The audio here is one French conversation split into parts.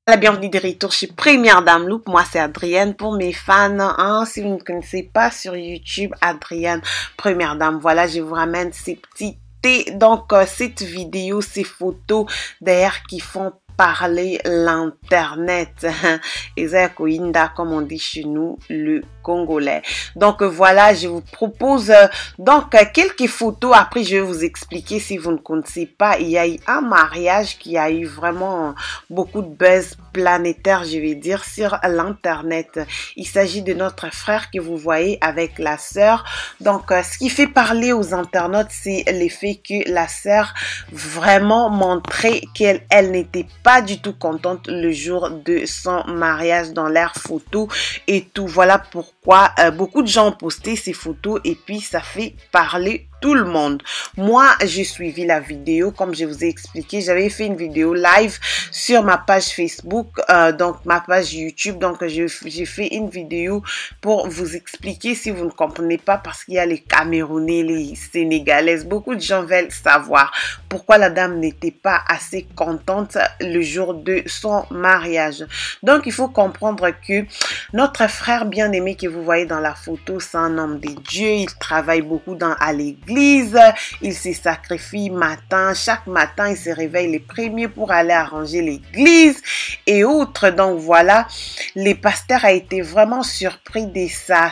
La bienvenue de retour chez Première Dame Look. Moi, c'est Adrienne pour mes fans. Hein, si vous ne connaissez pas sur YouTube, Adrienne, Première Dame. Voilà, je vous ramène ces petits thés. Donc, cette vidéo, ces photos d'ailleurs qui font parler l'internet. Ezakoinda, comme on dit chez nous, le congolais. Donc voilà, je vous propose quelques photos. Après, je vais vous expliquer si vous ne connaissez pas. Il y a eu un mariage qui a eu vraiment beaucoup de buzz planétaire, je vais dire, sur l'internet. Il s'agit de notre frère que vous voyez avec la sœur. Donc, ce qui fait parler aux internautes, c'est l'effet que la sœur vraiment montrait qu'elle n'était pas du tout contente le jour de son mariage dans l'air photo et tout. Voilà pourquoi beaucoup de gens ont posté ces photos et puis ça fait parler tout le monde. Moi, j'ai suivi la vidéo comme je vous ai expliqué. J'avais fait une vidéo live sur ma page Facebook, donc ma page YouTube. Donc, j'ai fait une vidéo pour vous expliquer si vous ne comprenez pas parce qu'il y a les Camerounais, les Sénégalaises. Beaucoup de gens veulent savoir pourquoi la dame n'était pas assez contente le jour de son mariage. Donc, il faut comprendre que notre frère bien-aimé que vous voyez dans la photo, c'est un homme de Dieu. Il travaille beaucoup à l'église. Il se sacrifie chaque matin, il se réveille les premiers pour aller arranger l'église et autres. Donc voilà, les pasteurs a été vraiment surpris de ça,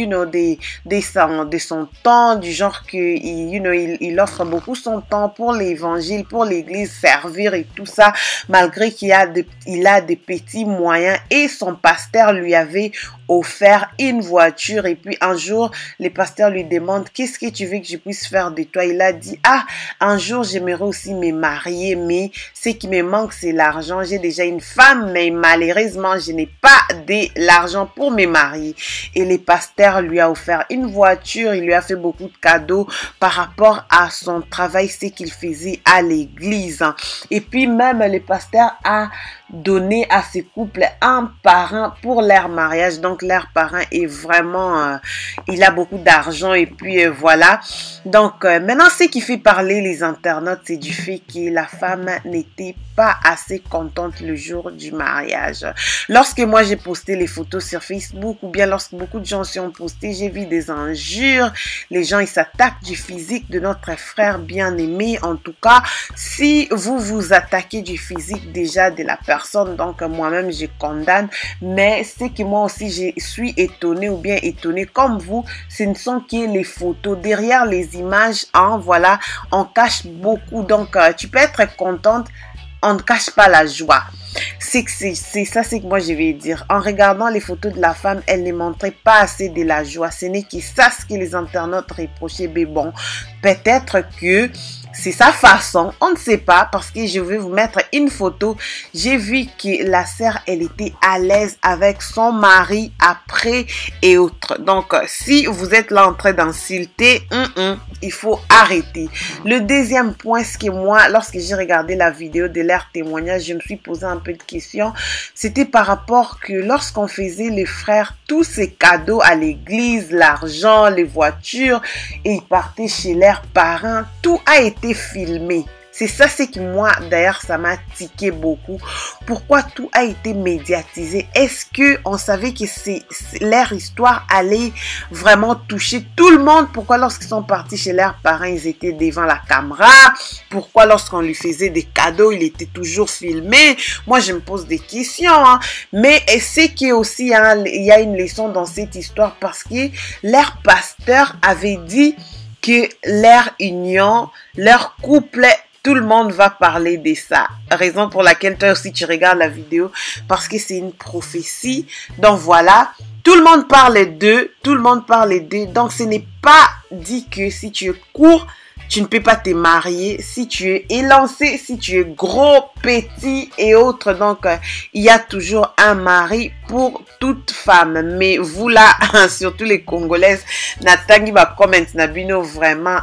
de son temps, du genre que, il offre beaucoup son temps pour l'évangile, pour l'église, servir et tout ça, malgré qu'il a des petits moyens et son pasteur lui avait offert une voiture et puis un jour, les pasteurs lui demandent qu'est-ce que tu veux que je puisse faire de toi. Il a dit, un jour j'aimerais aussi me marier, mais ce qui me manque c'est l'argent. J'ai déjà une femme, mais malheureusement je n'ai pas de l'argent pour me marier. Et les pasteurs lui a offert une voiture, il lui a fait beaucoup de cadeaux par rapport à son travail, ce qu'il faisait à l'église. Et puis même le pasteur a donné à ces couples un parrain pour leur mariage. Donc leur parrain est vraiment il a beaucoup d'argent et puis voilà. Donc maintenant ce qui fait parler les internautes, c'est du fait que la femme n'était pas assez contente le jour du mariage. Lorsque moi j'ai posté les photos sur Facebook ou bien lorsque beaucoup de gens s'y ont posté, j'ai vu des injures. Les gens ils s'attaquent du physique de notre frère bien-aimé. En tout cas, si vous vous attaquez du physique déjà de la personne, donc moi-même je condamne, mais c'est que moi aussi je suis étonnée ou bien étonnée comme vous, ce ne sont que les photos. Derrière les images, hein, voilà, on cache beaucoup. Donc tu peux être contente, on ne cache pas la joie. C'est ça, c'est que moi je vais dire. En regardant les photos de la femme, elle ne montrait pas assez de la joie. Ce n'est que ça ce que les internautes reprochaient. Mais bon, peut-être que c'est sa façon, on ne sait pas, parce que je vais vous mettre une photo. J'ai vu que la sœur, elle était à l'aise avec son mari après et autres. Donc, si vous êtes là en train d'insulter, il faut arrêter. Le deuxième point, c'est que moi, lorsque j'ai regardé la vidéo de leur témoignage, je me suis posé un peu de questions. C'était par rapport que lorsqu'on faisait les frères tous ces cadeaux à l'église, l'argent, les voitures, et ils partaient chez leurs parents, tout a été filmé. C'est ça, c'est que moi, d'ailleurs, ça m'a tiqué beaucoup. Pourquoi tout a été médiatisé? Est-ce que on savait que leur histoire allait vraiment toucher tout le monde? Pourquoi lorsqu'ils sont partis chez leurs parents, ils étaient devant la caméra? Pourquoi lorsqu'on lui faisait des cadeaux, il était toujours filmé? Moi, je me pose des questions. Hein. Mais c'est qu'il y a aussi, hein, il y a une leçon dans cette histoire parce que leur pasteur avait dit que leur union, leur couple, tout le monde va parler de ça. Raison pour laquelle toi aussi tu regardes la vidéo parce que c'est une prophétie. Donc voilà, tout le monde parle d'eux, tout le monde parle d'eux. Donc ce n'est pas dit que si tu es court, tu ne peux pas te marier si tu es élancé, si tu es gros, petit et autres. Donc, il y a toujours un mari pour toute femme. Mais vous là, surtout les Congolaises, Natangi va comment Nabino vraiment,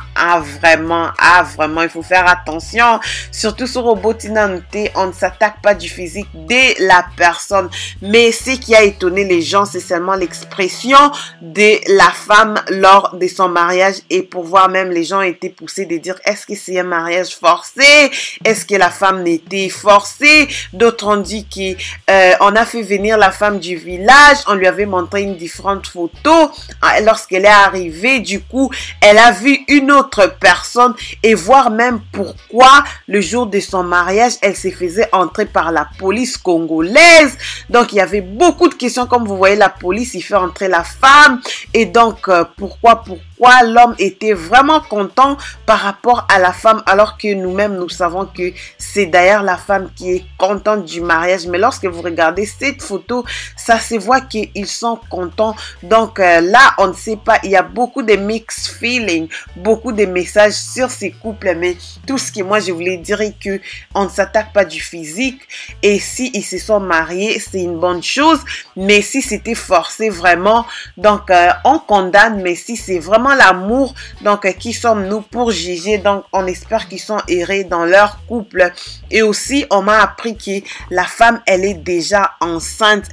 il faut faire attention. Surtout sur Robotinante, on ne s'attaque pas du physique de la personne. Mais ce qui a étonné les gens, c'est seulement l'expression de la femme lors de son mariage. Et pour voir même, les gens étaient poussés poussé de dire est-ce que c'est un mariage forcé? Est-ce que la femme n'était forcée? D'autres ont dit qu'on a fait venir la femme du village, on lui avait montré une différente photo. Lorsqu'elle est arrivée, du coup, elle a vu une autre personne et voir même pourquoi le jour de son mariage, elle se faisait entrer par la police congolaise. Donc, il y avait beaucoup de questions. Comme vous voyez, la police, il fait entrer la femme. Et donc, pourquoi l'homme était vraiment content par rapport à la femme, alors que nous-mêmes, nous savons que c'est d'ailleurs la femme qui est contente du mariage. Mais lorsque vous regardez cette photo, ça se voit qu'ils sont contents. Donc là, on ne sait pas, il y a beaucoup de mixed feelings, beaucoup de messages sur ces couples. Mais tout ce que moi, je voulais dire est que on ne s'attaque pas du physique. Et si ils se sont mariés, c'est une bonne chose. Mais si c'était forcé vraiment, donc on condamne. Mais si c'est vraiment l'amour, donc qui sommes-nous pour juger? Donc on espère qu'ils sont heureux dans leur couple. Et aussi on m'a appris que la femme, elle est déjà enceinte,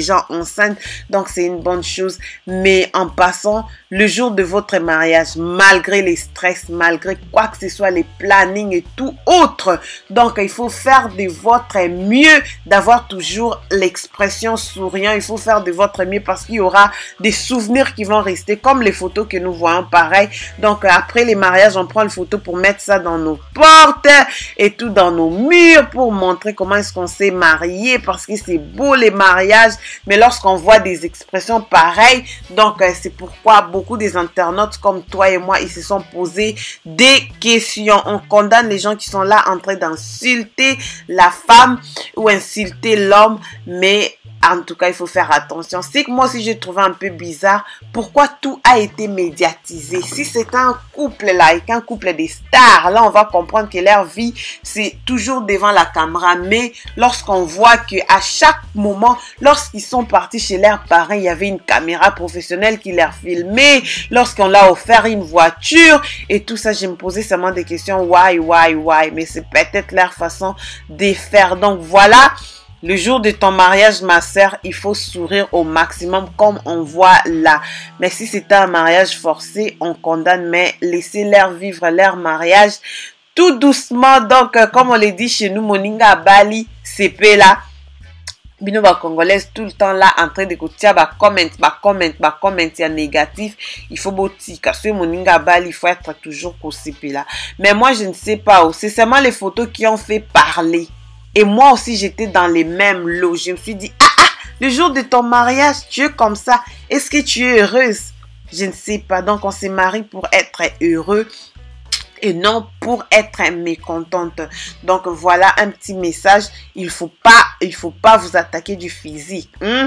donc c'est une bonne chose. Mais en passant, le jour de votre mariage, malgré les stress, malgré quoi que ce soit, les plannings et tout autre, donc il faut faire de votre mieux, d'avoir toujours l'expression souriant. Il faut faire de votre mieux parce qu'il y aura des souvenirs qui vont rester, comme les photos que nous voyons pareil. Donc après les mariages, on prend une photo pour mettre ça dans nos portes et tout, dans nos murs, pour montrer comment est-ce qu'on s'est marié, parce que c'est beau les mariages. Mais lorsqu'on voit des expressions pareilles, donc c'est pourquoi beaucoup des internautes comme toi et moi, ils se sont posés des questions. On condamne les gens qui sont là en train d'insulter la femme ou insulter l'homme, mais en tout cas, il faut faire attention. C'est que moi aussi, j'ai trouvé un peu bizarre pourquoi tout a été médiatisé. Si c'est un couple là, avec un couple des stars, là, on va comprendre que leur vie, c'est toujours devant la caméra. Mais lorsqu'on voit qu'à chaque moment, lorsqu'ils sont partis chez leurs parents, il y avait une caméra professionnelle qui les filmait. Lorsqu'on leur offert une voiture et tout ça, je me posais seulement des questions. Why? Mais c'est peut-être leur façon de faire. Donc voilà. Le jour de ton mariage, ma sœur, il faut sourire au maximum comme on voit là. Mais si c'est un mariage forcé, on condamne, mais laissez-leur vivre leur mariage tout doucement. Donc, comme on le dit chez nous, Moninga Bali, c'est là. Bino ba congolaise tout le temps là en train de écouter comment il y a négatif, il faut botika sur Moninga Bali, il faut être toujours CP là. Mais moi je ne sais pas, c'est seulement les photos qui ont fait parler. Et moi aussi, j'étais dans les mêmes lots. Je me suis dit, le jour de ton mariage, tu es comme ça. Est-ce que tu es heureuse? Je ne sais pas. Donc, on s'est marié pour être heureux et non pour être mécontente. Donc, voilà un petit message. Il faut pas vous attaquer du physique.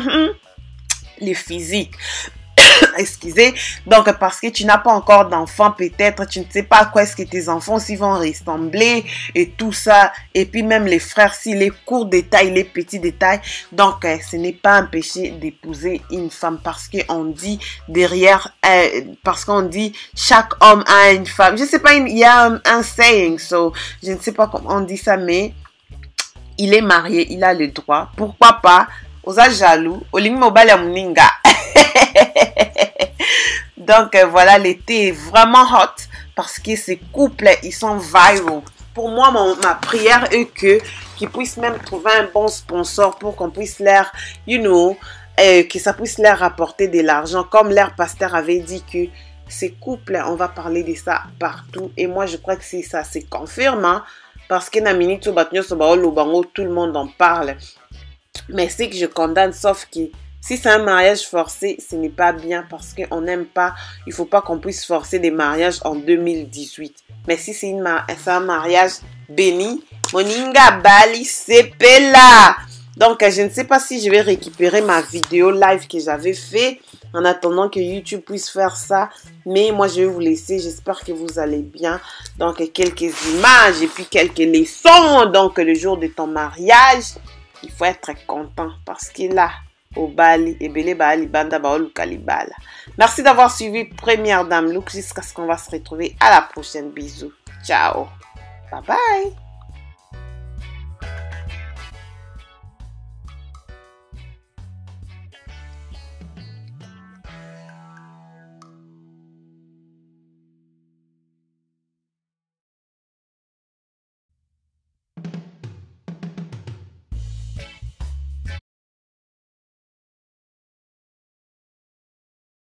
Le physique. Excusez, donc parce que tu n'as pas encore d'enfants, peut-être tu ne sais pas à quoi est-ce que tes enfants s'y vont ressembler et tout ça, et puis même les frères, si les courts détails, les petits détails, donc ce n'est pas un péché d'épouser une femme, parce qu'on dit derrière, parce qu'on dit chaque homme a une femme, je ne sais pas, il y a un saying, so je ne sais pas comment on dit ça, mais il est marié, il a le droit, pourquoi pas, aux jaloux, au limite mobile à Moninga. Donc voilà, l'été est vraiment hot parce que ces couples, ils sont viral. Pour moi, ma prière est qu'ils puissent même trouver un bon sponsor pour qu'on puisse leur, que ça puisse leur rapporter de l'argent. Comme leur pasteur avait dit que ces couples, on va parler de ça partout. Et moi, je crois que si ça se confirme, hein, parce que tout le monde en parle. Mais c'est que je condamne, sauf que si c'est un mariage forcé, ce n'est pas bien parce qu'on n'aime pas. Il ne faut pas qu'on puisse forcer des mariages en 2018. Mais si c'est un mariage béni, Moninga Bali Sepela. Donc, je ne sais pas si je vais récupérer ma vidéo live que j'avais fait en attendant que YouTube puisse faire ça. Mais moi, je vais vous laisser. J'espère que vous allez bien. Donc, quelques images et puis quelques leçons. Donc, le jour de ton mariage, il faut être content parce que là, au Bali, et Bele Bali, Banda Baolu Kalibala. Merci d'avoir suivi Première Dame Look jusqu'à ce qu'on va se retrouver à la prochaine. Bisous. Ciao. Bye bye.